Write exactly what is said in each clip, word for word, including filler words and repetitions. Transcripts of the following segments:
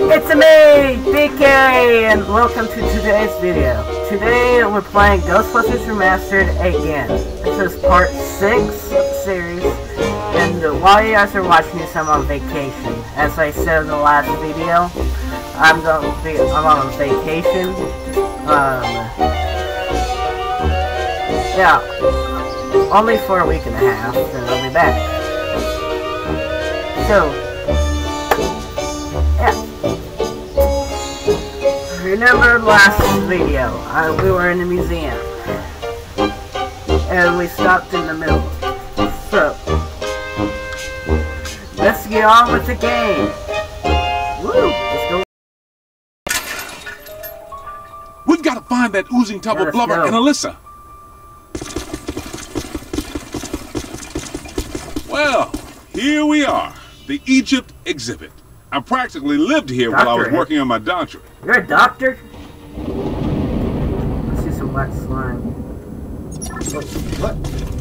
It's me, B K, and welcome to today's video. Today we're playing Ghostbusters Remastered again. This is part six of the series, and while you guys are watching this, I'm on vacation. As I said in the last video, I'm going to be I'm on vacation. Um, yeah, only for a week and a half, then I'll be back. So, yeah. Remember last video, uh, we were in the museum, and we stopped in the middle. So, let's get on with the game. Woo! Let's go. We've got to find that oozing tub of blubber and Alyssa. Well, here we are, the Egypt exhibit. I practically lived here Doctor, while I was working on my doctorate. You're a doctor? Let's see some black slime. What? What?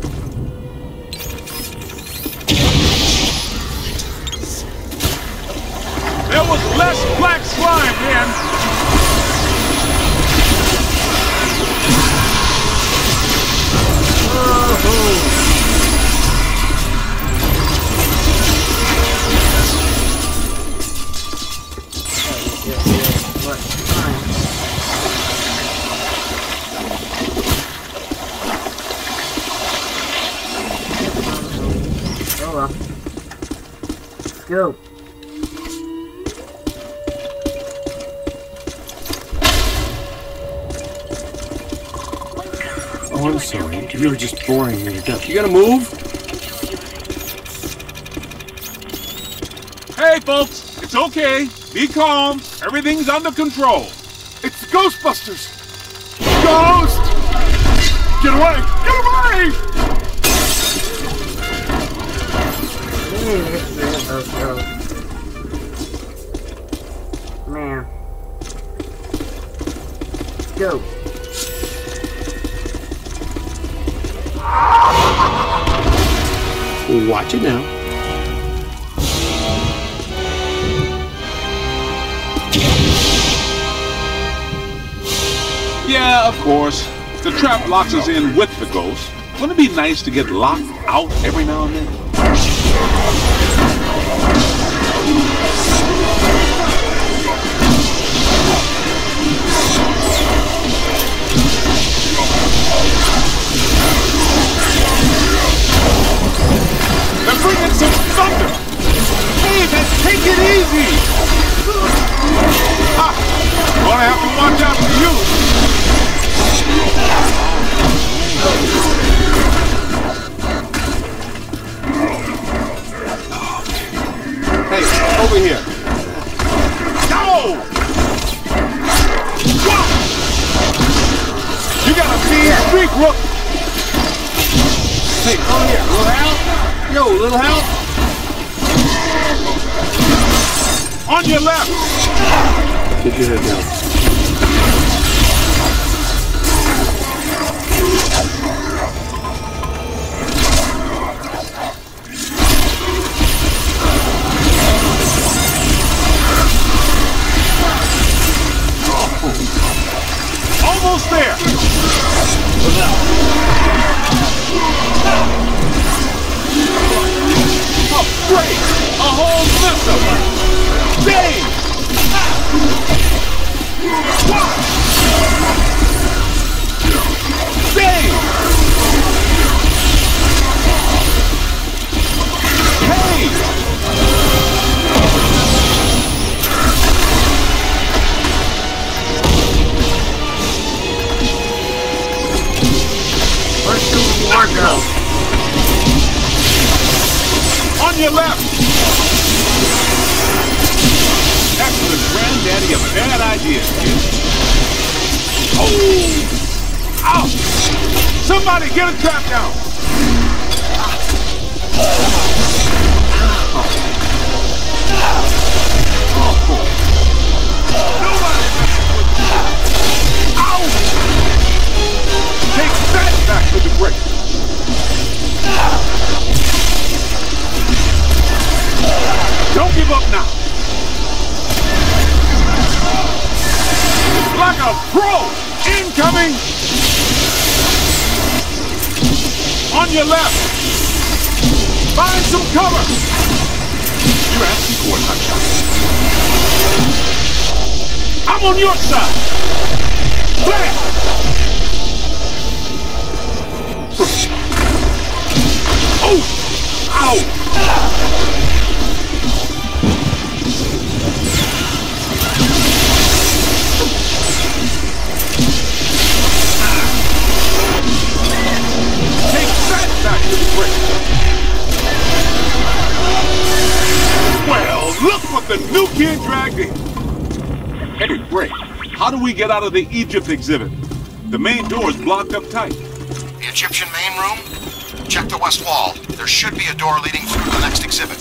There was less black slime then. Oh, let's go. Oh, I'm sorry. You were just boring me to death. You gotta move? Hey, folks. It's okay. Be calm. Everything's under control. It's the Ghostbusters! Ghost! Get away! Get away! Man. Let's go. Watch it now. Yeah, of course. The trap locks us in with the ghost. Wouldn't it be nice to get locked out every now and then? They're bringing some thunder! Hey, man, take it easy! Ah, gonna have to watch out for you! Hey, over here. Go! You got a mean streak, Rook! Hey, over here, little help? Yo, little help? On your left! Get your head down. Almost there! Oh, great! A whole system! Dave! Dave! Hey! Go. On your left! That's the granddaddy of bad ideas, kid. Oh! Ouch! Somebody get a trap down! Nobody! Ouch! Take that back to the break! Don't give up now! a pro! Incoming! On your left! Find some cover! You're asking for it, hotshot. I'm on your side! Blam! Oh! Ow! Take that back to the brick! Well, look what the new kid dragged in! Hey, Brick, how do we get out of the Egypt exhibit? The main door is blocked up tight. The Egyptian main room? Check the west wall. There should be a door leading through the next exhibit.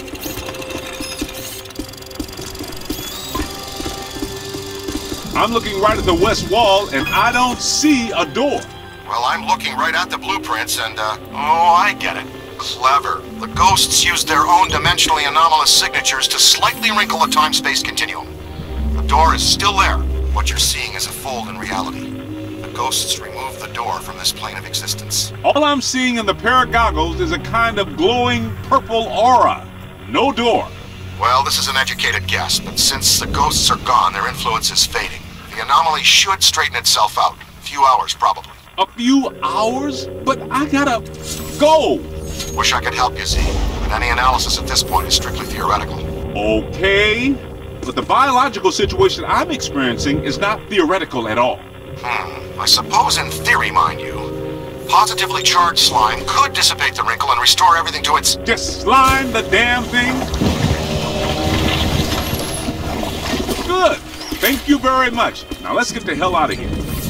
I'm looking right at the west wall, and I don't see a door. Well, I'm looking right at the blueprints, and, uh, oh, I get it. Clever. The ghosts used their own dimensionally anomalous signatures to slightly wrinkle the time-space continuum. The door is still there. What you're seeing is a fold in reality. The ghosts removed the door from this plane of existence. All I'm seeing in the pair of goggles is a kind of glowing purple aura. No door. Well, this is an educated guess, but since the ghosts are gone, their influence is fading. The anomaly should straighten itself out. A few hours, probably. A few hours? But I gotta go. Wish I could help you, Z, but any analysis at this point is strictly theoretical. Okay, but the biological situation I'm experiencing is not theoretical at all. Hmm, I suppose in theory, mind you. Positively charged slime could dissipate the wrinkle and restore everything to its... Just slime the damn thing? Good. Thank you very much. Now let's get the hell out of here.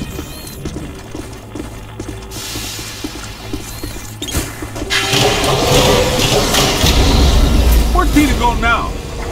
Where'd Peter go now?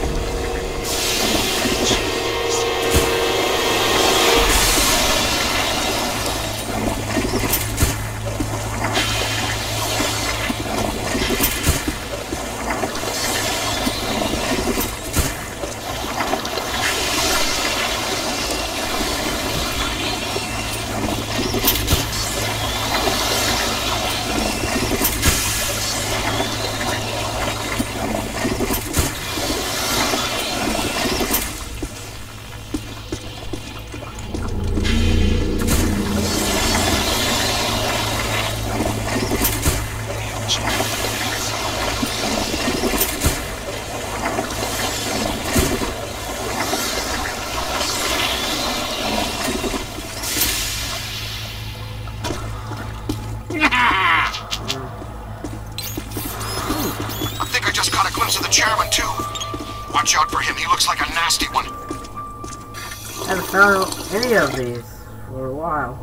Chairman, too. Watch out for him. He looks like a nasty one. I haven't found any of these for a while.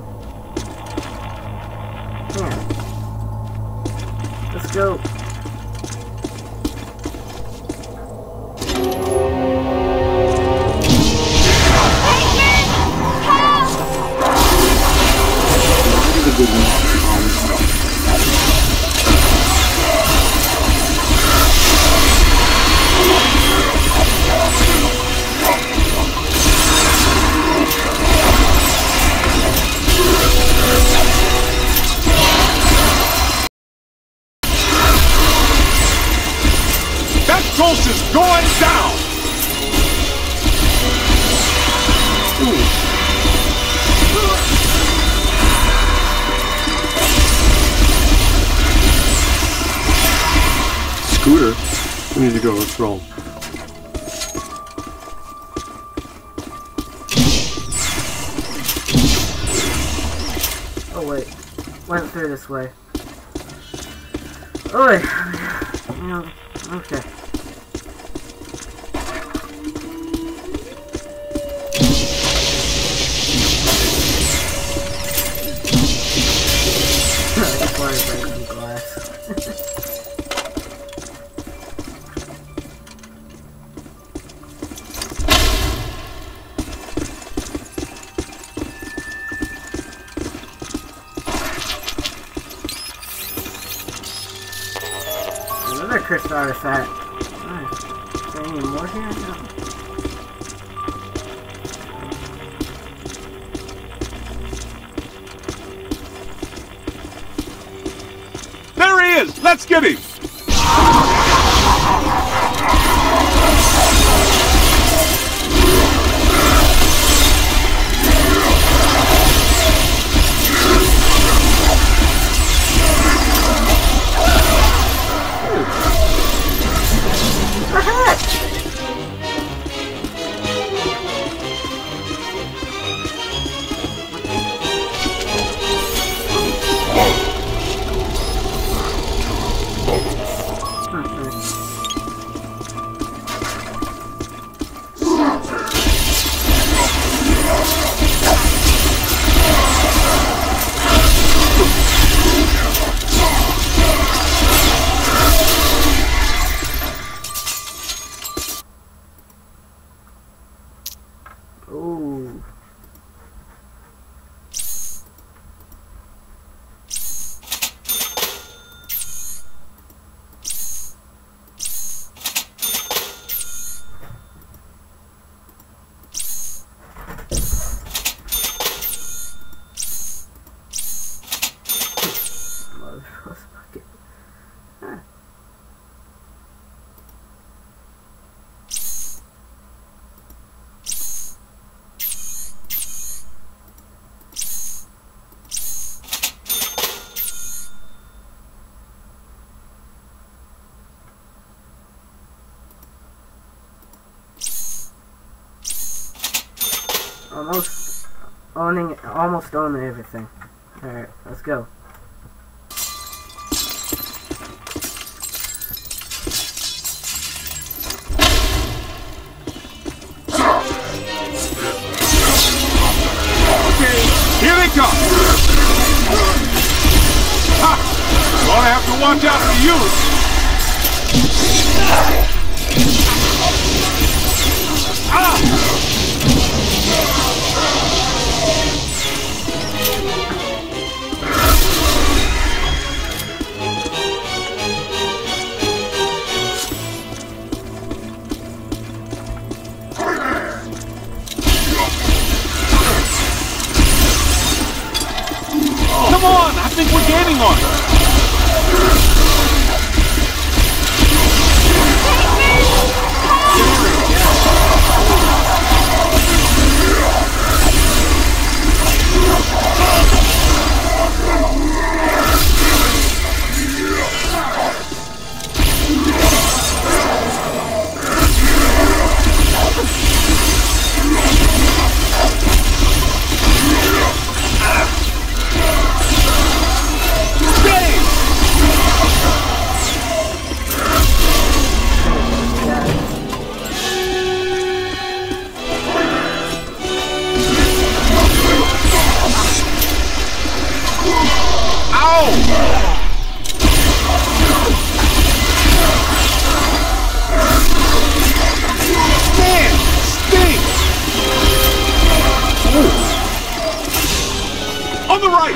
Yeah. Let's go. Ghost is going down! Ooh. Scooter, we need to go. Let's roll. Oh wait, went through this way. Oh wait, yeah, okay. Break some glass. Another crystal artifact. Nice. Is there any more here? No. is! Let's get him! Ooh. Almost owning, almost owning everything. Alright, let's go. Okay, here they come! Ha! Gonna have to watch out for you! Ah! Come on! I think we're gaining on it! On the right!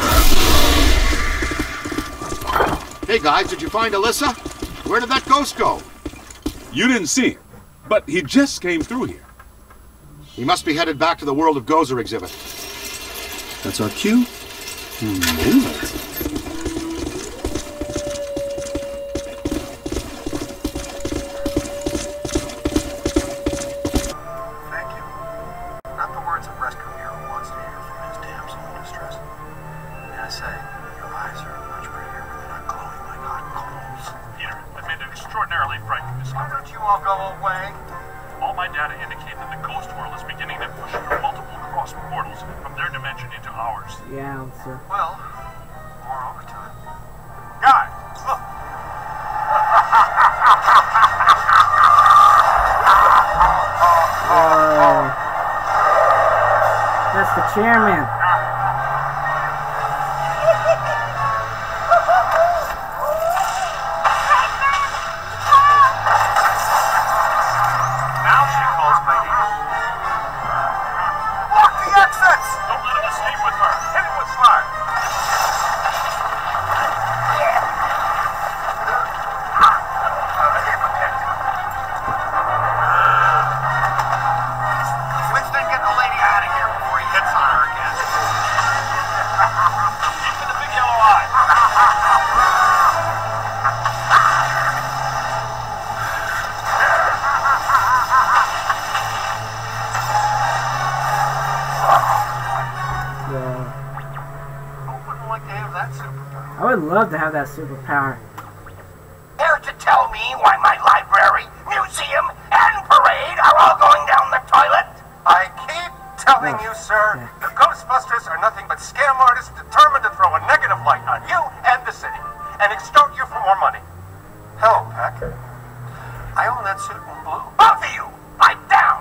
Hey guys, did you find Alyssa? Where did that ghost go? You didn't see him, but he just came through here. He must be headed back to the World of Gozer exhibit. That's our cue. Move it. Yeah, sir. Well, more overtime. Guys, look! Oh, that's the chairman. Now she calls my name. Lock the exits! Don't let him escape with her. Hit him with fire. Winston, get the lady out of here before he hits on her again. Keep to the big yellow eye. I would love to have that superpower. Care to tell me why my library, museum, and parade are all going down the toilet? I keep telling you, sir, the Ghostbusters are nothing but scam artists determined to throw a negative light on you and the city, and extort you for more money. Hell, Peck, I own that suit in blue. Both of you, pipe down!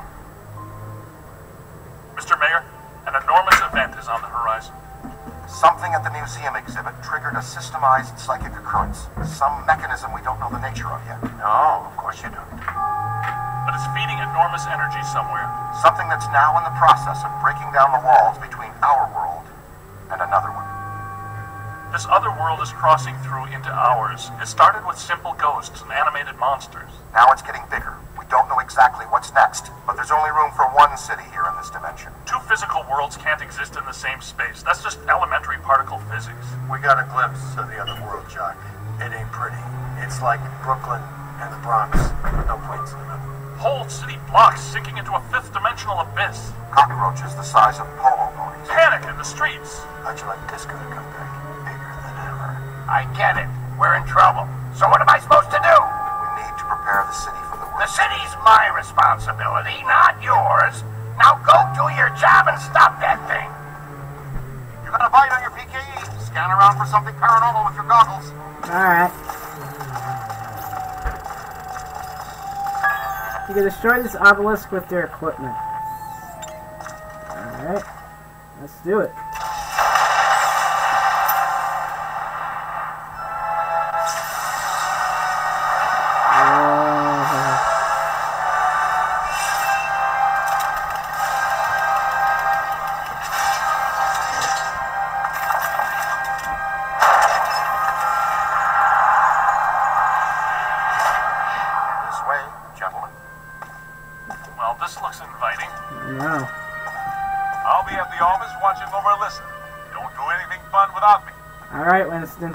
Mister Mayor, an enormous event is on the horizon. Something at the museum exhibit triggered a systemized psychic occurrence. Some mechanism we don't know the nature of yet. No, of course you don't. But it's feeding enormous energy somewhere. Something that's now in the process of breaking down the walls between our world and another one. This other world is crossing through into ours. It started with simple ghosts and animated monsters. Now it's getting bigger. We don't know exactly what's next, but there's only room for one city here in this dimension. Two physical worlds can't exist in the same space. That's just elementary particle physics. We got a glimpse of the other world, Jock. It ain't pretty. It's like Brooklyn and the Bronx, with no planes in the middle. Whole city blocks sinking into a fifth dimensional abyss. Cockroaches the size of polo ponies. Panic in the streets. How'd you like disco to come back? Bigger than ever. I get it. We're in trouble. So what am I supposed to do? We need to prepare the city for the The worst. city's my responsibility, not yours. Now go do your job and stop that thing. You got a bite on your P K E. Scan around for something paranormal with your goggles. Alright. You can destroy this obelisk with their equipment. Alright. Let's do it. Well, this looks inviting. No. I'll be at the office watching over a listen. Don't do anything fun without me. Alright, Winston.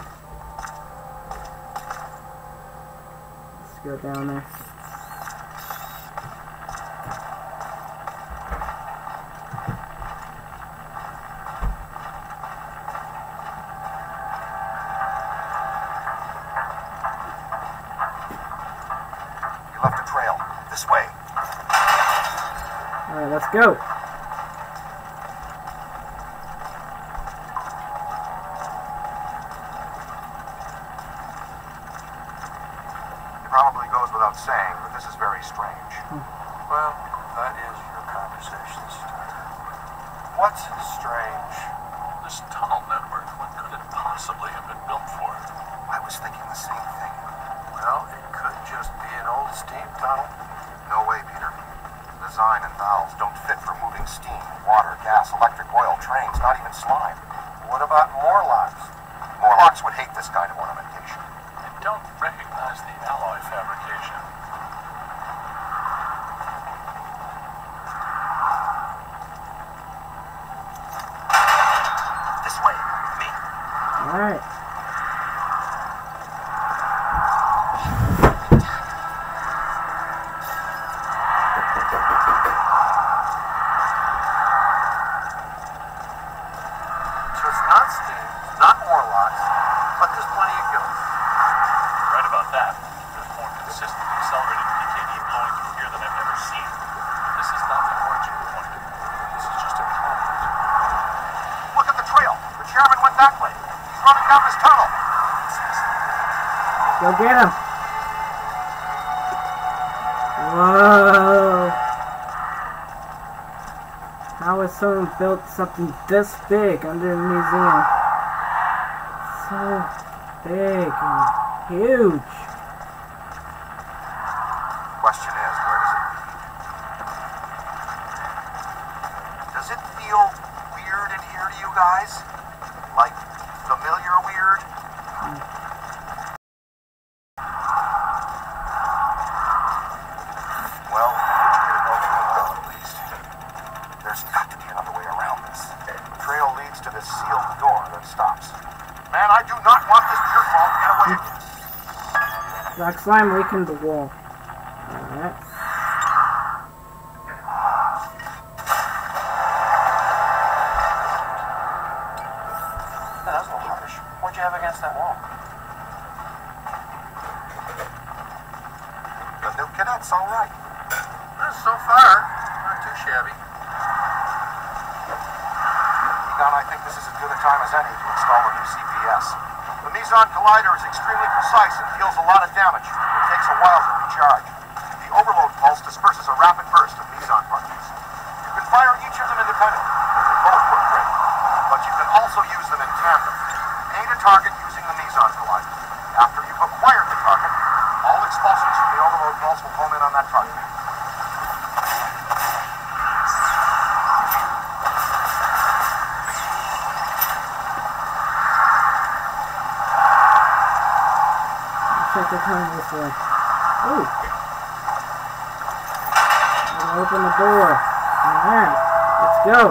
Let's go down there. You left a trail. This way. Alright, let's go. Probably goes without saying, but this is very strange. Well, that is your conversation starter. What's strange? This tunnel network, what could it possibly have been built for? I was thinking the same thing. Well, it could just be an old steam tunnel. No way, Peter. The design and valves don't fit for moving steam, water, gas, electric, oil, trains, not even slime. What about Morlocks? Morlocks would hate this kind of ornamentation. I don't recognize the alloy fabrication. This way. Me. Alright. So it's not steam, not Morlocks, but there's plenty of ghosts. Right about that. There's more consistent accelerated P K D blowing through here than I've ever seen. This is not the origin point. This is just a conduit. Look at the trail. The chairman went that way. He's running down this tunnel. Go get him. Whoa. How has someone built something this big under the museum? So big and huge. Question is, where does it lead? Does it feel weird in here to you guys? Like familiar weird? Well, which way to go from the middle at least? There's got to be another way around this. The trail leads to this sealed door that stops. Man, I do not want this jerkball to get away again. Black slime weakened the wall. Alright. That was a little harsh. What'd you have against that wall? That's all right. So far, not too shabby. Egon, I think this is as good a time as any to install a new C P S. The Meson Collider is extremely precise and deals a lot of damage. It takes a while to recharge. The overload pulse disperses a rapid burst of Meson particles. You can fire each of them independently. They both work great. But you can also use them in tandem. Aim a target using the Meson Collider. After you've acquired the target, all expulsions from the overload pulse will home in on that target. Check the time this way. Ooh. I'll open the door. Alright, let's go.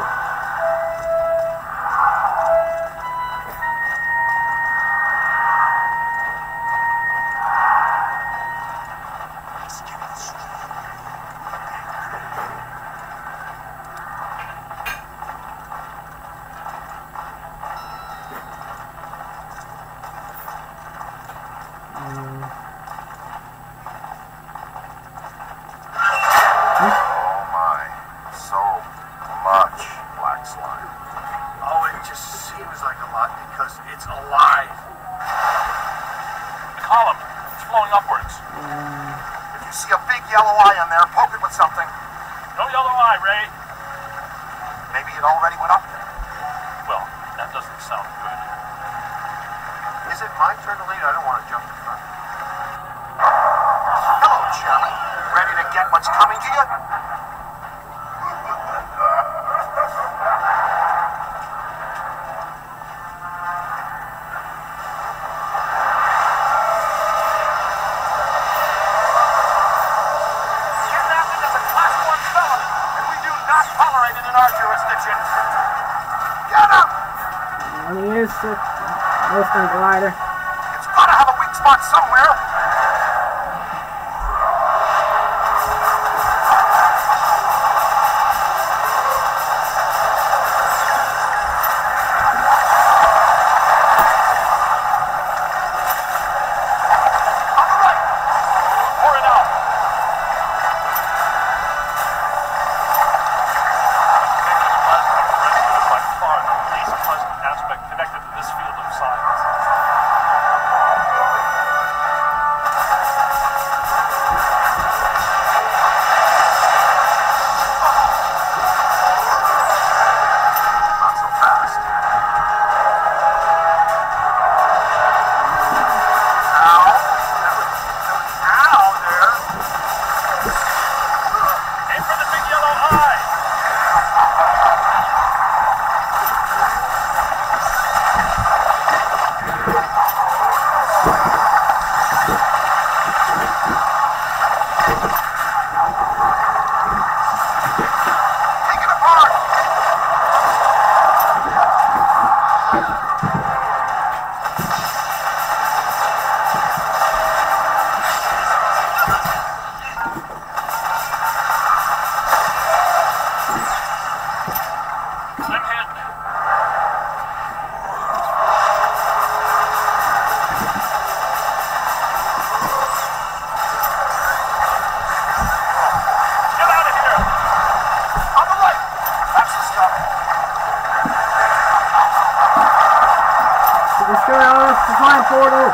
Western glider. It's gotta have a weak spot somewhere. On the right. Pour it out. By far the least pleasant aspect connected to this field of science. Portal.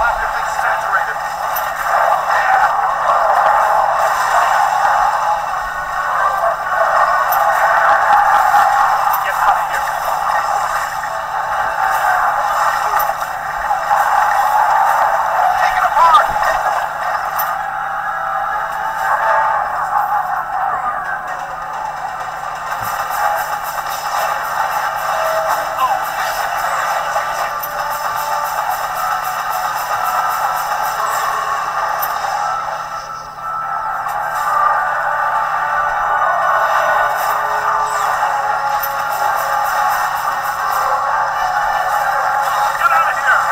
practically saturated. Get out of here. Take it apart! Get out of here.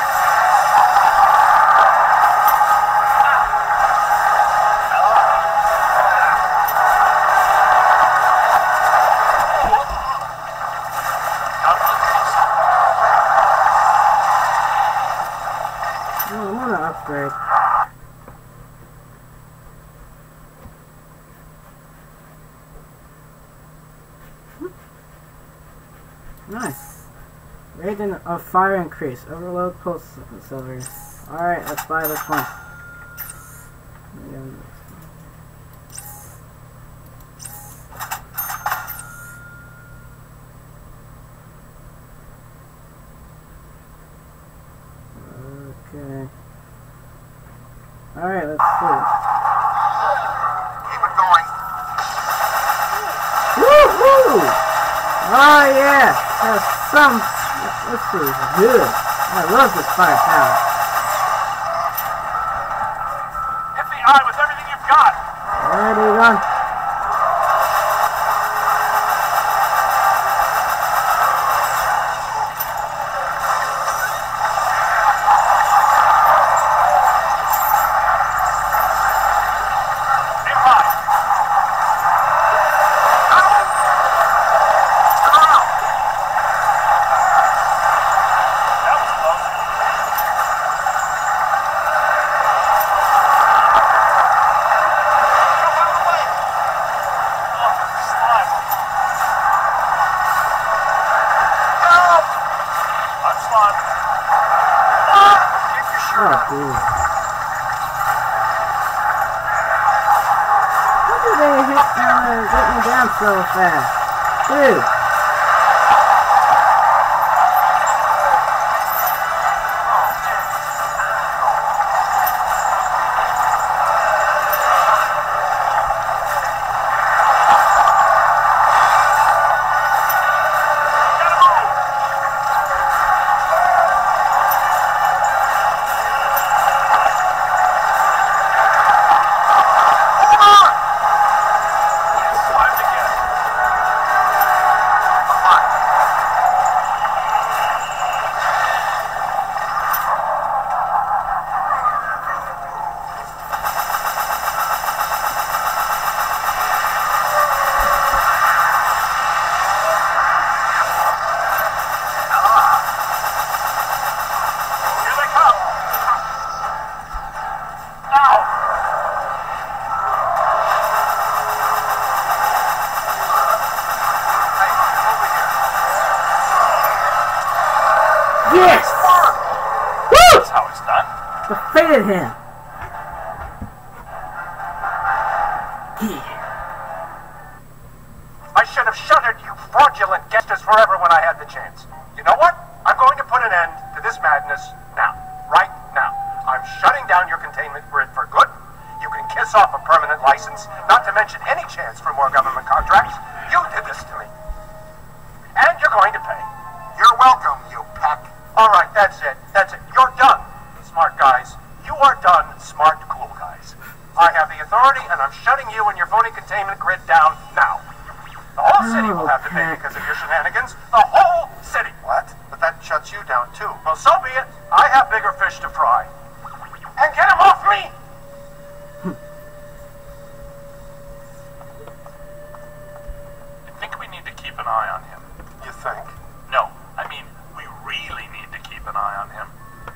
Oh, I want to upgrade. Nice. Rate of fire increase. Overload pulse silver. Alright, let's buy this one. Okay. Alright, let's see. Keep it going. Woohoo! Oh yeah! That's some. This is good. I love this firepower. Hit the eye with everything you've got. Ready, run. Aim high. That was close. Go out of the way. Oh, slime. Help! I'm slime. Keep your shirt Oh, on. dude. How did they hit uh, get me down so fast? Dude. Slimed again. Here they come. Ow! Hey, over here. Yes! Woo! That's how it's done. Defeated him. Yeah. I should have shuttered you fraudulent gestures forever when I had the chance. You know what? I'm going to put an end to this madness now. Right now. I'm shutting down your containment grid for good. You can kiss off a permanent license, not to mention any chance for more government contracts. You did this to me. And you're going to pay. You're welcome, you peck. All right, that's it. That's it. You're done, smart guys. You are done, smart, cool guys. I have the authority, and I'm shutting you and your phony containment grid down now. The whole city will have to pay because of your shenanigans. The whole city. What? But that shuts you down, too. Well, so be it. I have bigger fish to fry. And get him off me! I think we need to keep an eye on him. You think? No, I mean, we really need to keep an eye on him.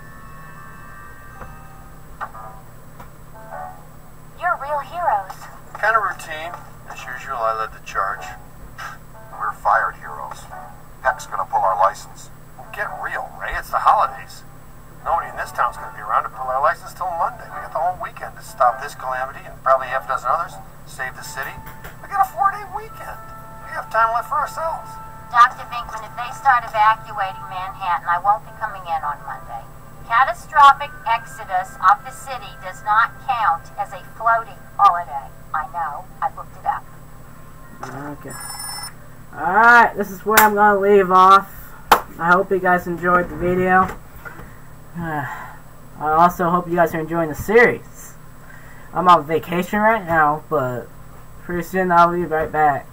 You're real heroes. Kind of routine. As usual, I led the charge. We're fired heroes. Peck's gonna pull our license. Well, get real, Ray. It's the holidays. Nobody in this town's going to be around to pull our license till Monday. We got the whole weekend to stop this calamity and probably half a dozen others. Save the city. We got a four-day weekend. We have time left for ourselves. Doctor Binkman, if they start evacuating Manhattan, I won't be coming in on Monday. Catastrophic exodus of the city does not count as a floating holiday. I know. I looked it up. Okay. Alright, this is where I'm going to leave off. I hope you guys enjoyed the video. Uh, I also hope you guys are enjoying the series. I'm on vacation right now, but pretty soon I'll be right back.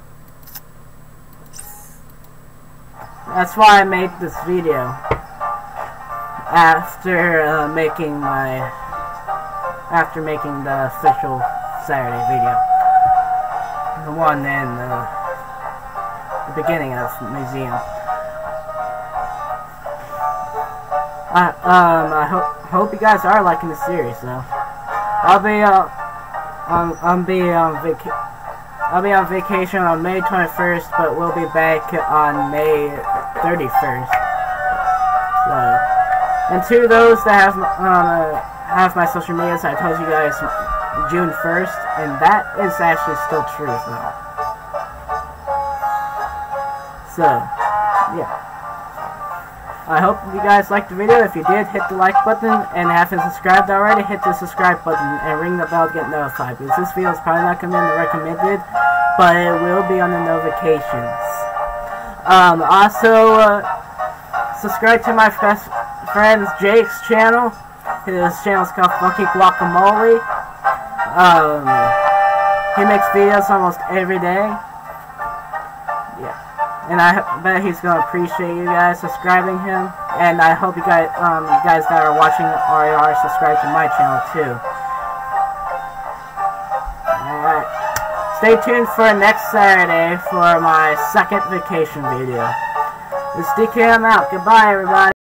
That's why I made this video. After uh, making my... After making the official Saturday video. The one in uh, the beginning of the museum. I, um, I hope hope you guys are liking the series, though. I'll be uh, on I'll be on vac I'll be on vacation on May twenty-first, but we'll be back on May thirty-first. So, and to those that have uh, have my social medias, I told you guys June first, and that is actually still true, though. So, yeah. I hope you guys liked the video. If you did, hit the like button, and haven't subscribed already, hit the subscribe button and ring the bell to get notified, because this video is probably not going to be on the recommended, but it will be on the notifications. Um, also, uh, subscribe to my best friend Jake's channel. His channel is called Funky Guacamole. Um, he makes videos almost every day. Yeah. And I bet he's gonna appreciate you guys subscribing him. And I hope you guys, um, you guys that are watching are subscribed to my channel too. Alright. Stay tuned for next Saturday for my second vacation video. This is D K, I'm out. Goodbye, everybody.